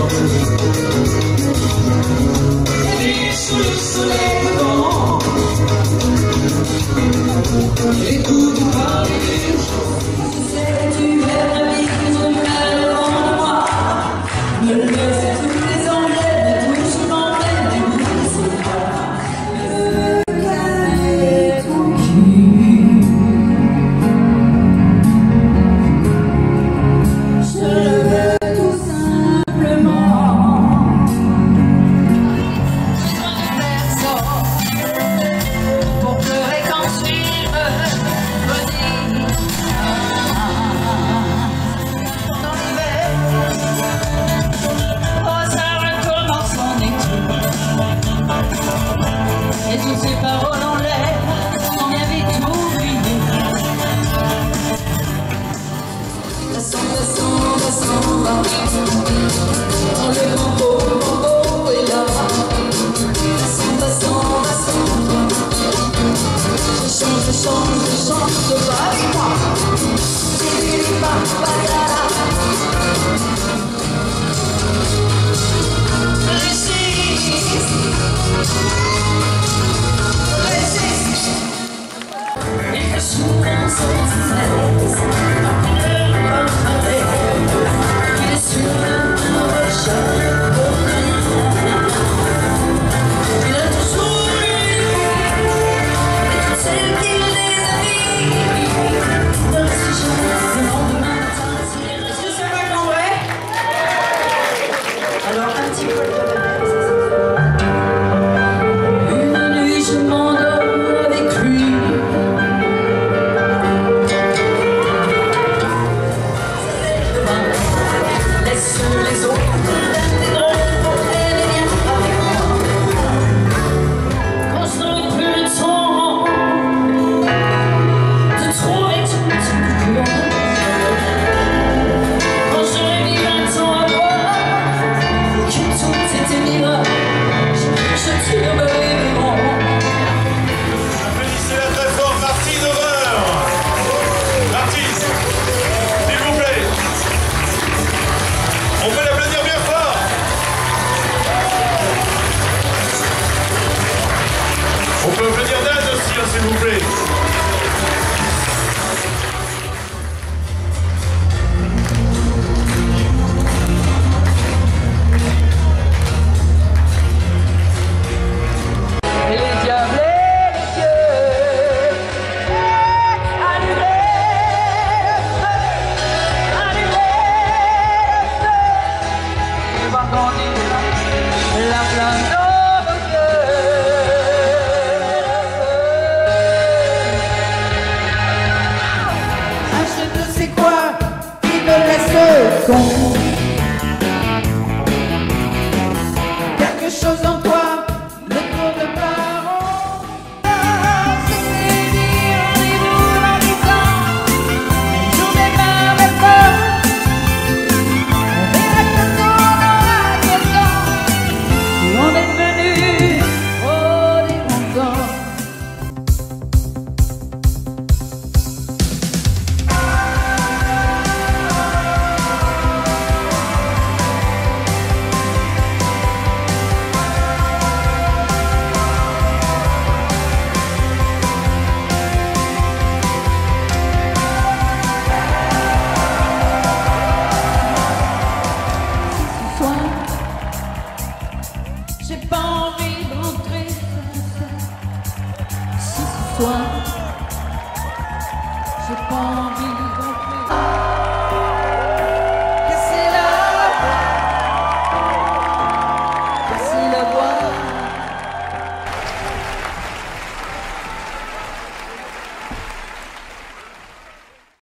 Et sous le soleil levant, écoute parler des choses. C'est du verre vivre mal en moi. Me lever tous les anglais, mais tout je m'emmène, et vous ne sais pas. Le calme ton cul. Je le veux tout simplement. Pour pleurer quand tu me dis dans l'hiver. Oh, ça recommence en été. Et toutes ces paroles en l'air, on vient vite oublier. La samba, dans le mambo est là. La samba. Je chante, va avec moi. Résiste. Et que souvent sans cesse, il est sur le recherche pour rien. Il a toujours eu, et toutes celles qu'il les a mis, dans le sujet, le lendemain matin. Est-ce que c'est pas en vrai? Alors un petit peu de une nuit je m'endors avec lui. Laisse les autres des drôles pour qu'elle vienne avec moi. Quand je n'aurai plus le temps de trouver tout le cœur, quand j'aurai mis 20 ans à voir que tout était mirage, je tirerai mes rangs. Applaudissez-la très fort, Martine Over. L'artiste, s'il vous plaît. On peut l'applaudir bien fort. On peut applaudir Dan aussi, s'il vous plaît. Et les diables et les dieux, allumez le feu, et va grandir la flamme de nos yeux. Je ne sais quoi qui me laisse con. Quelque chose en toi ne tourne pas rond. C'est dit rendez-vous dans 10 ans. Journée par le corps. On verra que on aura quel temps. Si on est devenu trop dérangeant. J'ai pas envie de rentrer si ce soir j'ai pas envie de rentrer.